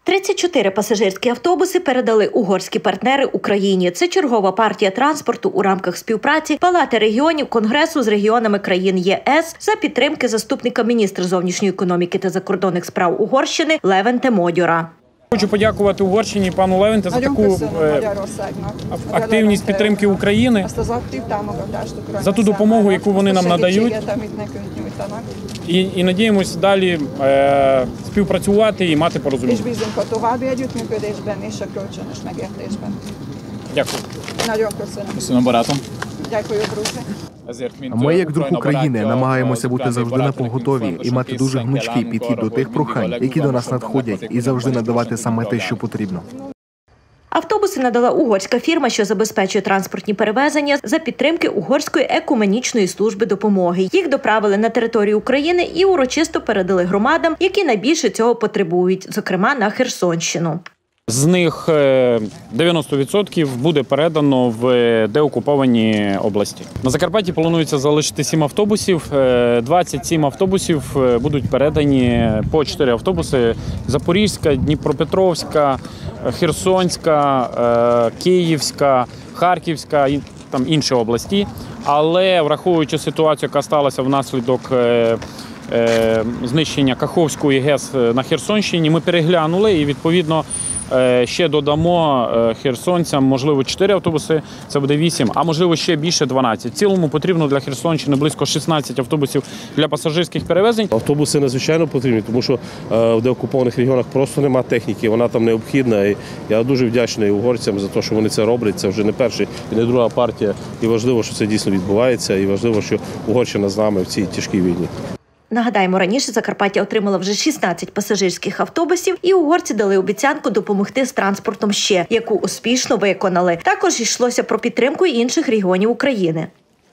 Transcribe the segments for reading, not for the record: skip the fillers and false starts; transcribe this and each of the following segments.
34 пасажирські автобуси передали угорські партнери Україні. Це чергова партія транспорту у рамках співпраці Палати регіонів Конгресу з регіонами країн ЄС за підтримки заступника міністра зовнішньої економіки та закордонних справ Угорщини Левенте Модьора. Хочу подякувати Угорщині, пану Левенте, за таку активність підтримки України, за ту допомогу, яку вони нам надають. І надіємося далі співпрацювати і мати порозуміння. Дякую. Дякую, друзі. Ми, як друг України, намагаємося бути завжди напоготові і мати дуже гнучкий підхід до тих прохань, які до нас надходять, і завжди надавати саме те, що потрібно. Автобуси надала угорська фірма, що забезпечує транспортні перевезення за підтримки Угорської екуменічної служби допомоги. Їх доправили на територію України і урочисто передали громадам, які найбільше цього потребують, зокрема на Херсонщину. З них 90% буде передано в деокуповані області. На Закарпатті планується залишити 7 автобусів. 27 автобусів будуть передані по 4 автобуси: Запорізька, Дніпропетровська, Херсонська, Київська, Харківська і там інші області. Але враховуючи ситуацію, яка сталася внаслідок знищення Каховської ГЕС на Херсонщині, ми переглянули і, відповідно, ще додамо херсонцям, можливо, 4 автобуси, це буде 8, а можливо ще більше 12. В цілому потрібно для Херсонщини близько 16 автобусів для пасажирських перевезень. Автобуси надзвичайно потрібні, тому що в деокупованих регіонах просто немає техніки, вона там необхідна. І я дуже вдячний угорцям за те, що вони це роблять. Це вже не перша і не друга партія. І важливо, що це дійсно відбувається, і важливо, що Угорщина з нами в цій тяжкій війні. Нагадаємо, раніше Закарпаття отримала вже 16 пасажирських автобусів, і угорці дали обіцянку допомогти з транспортом ще, яку успішно виконали. Також йшлося про підтримку інших регіонів України.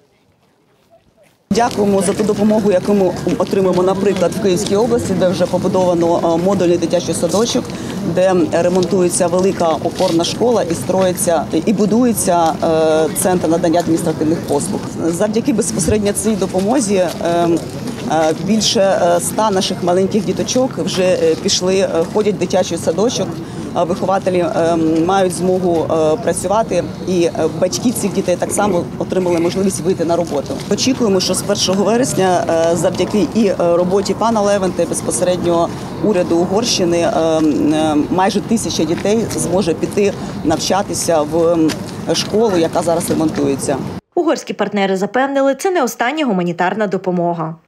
Дякуємо за ту допомогу, яку ми отримуємо, наприклад, в Київській області, де вже побудовано модульний дитячий садочок, де ремонтується велика опорна школа і строїться і будується центр надання адміністративних послуг. Завдяки безпосередньо цій допомозі більше 100 наших маленьких діточок вже пішли, ходять в дитячий садочок. Вихователі мають змогу працювати, і батьки цих дітей так само отримали можливість вийти на роботу. Очікуємо, що з 1 вересня завдяки і роботі пана Левенте, безпосередньо уряду Угорщини, майже 1000 дітей зможе піти навчатися в школу, яка зараз ремонтується. Угорські партнери запевнили, це не остання гуманітарна допомога.